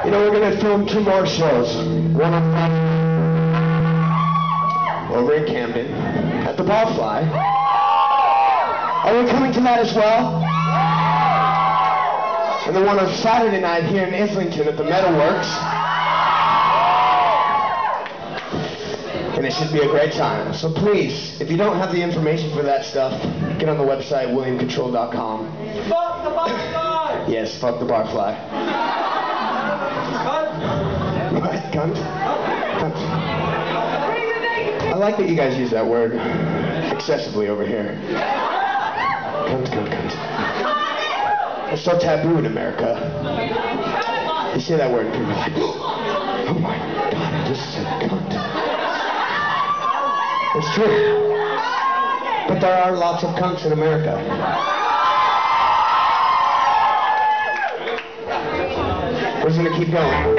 You know, we're gonna film 2 more shows. One on Friday over in Camden at the Barfly. Are we coming to that as well? And the one on Saturday night here in Islington at the Metalworks. And it should be a great time. So please, if you don't have the information for that stuff, get on the website, williamcontrol.com. Fuck the Barfly! Yes, fuck the Barfly. What? Cunt? Cunt. I like that you guys use that word excessively over here. Cunt, cunt, cunt. It's so taboo in America. You say that word and people are like, oh my God, I just said cunt. It's true. But there are lots of cunts in America. We're just gonna keep going.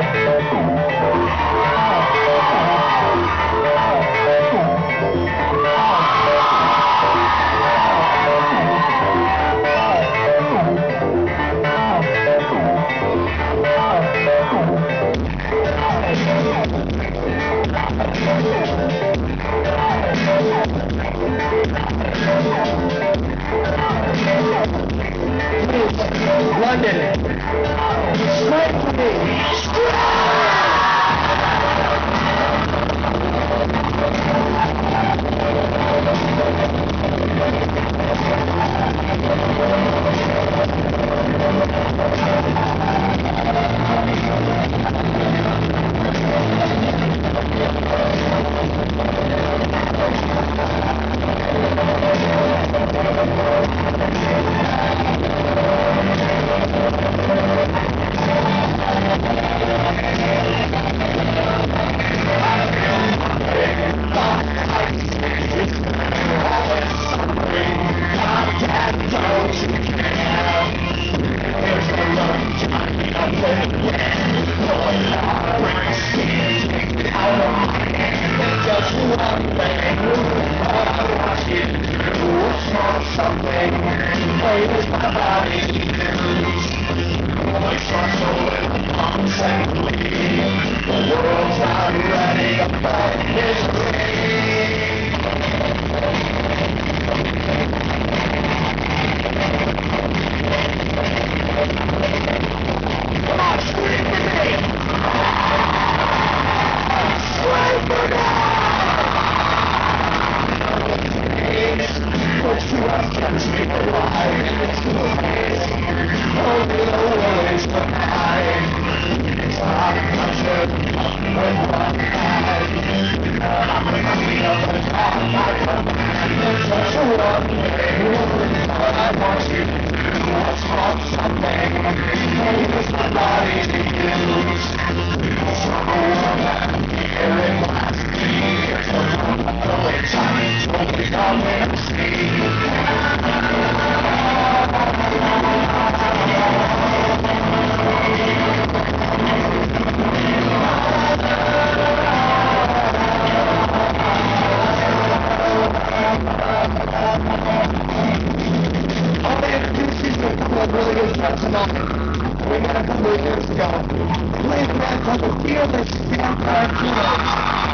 London, straight for me. We met a couple of years ago. Played a band called the Fearless Vampire Killers.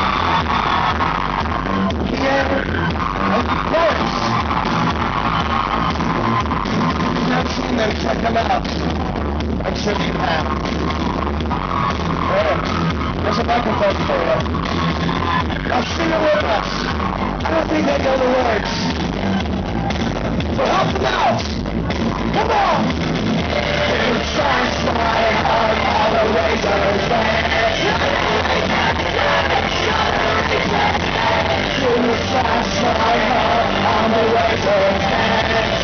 Here, of course. If you've not seen them, check them out. I'm sure you have. There's a microphone for you. Now sing it with us. I don't think they know the words. So help them out. Come on. You slice my heart on the razor's edge. You slice my heart on the razor's edge.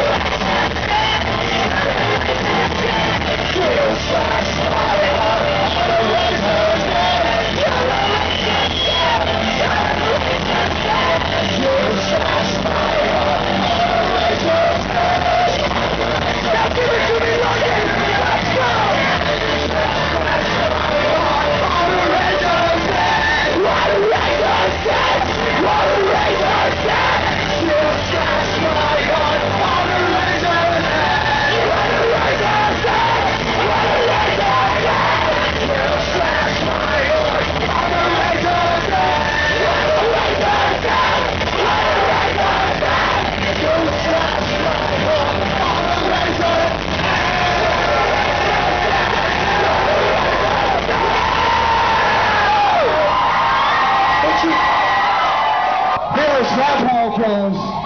You slice my heart on the razor's edge. You slice my heart on the razor's edge. Now give it to me, London! applause.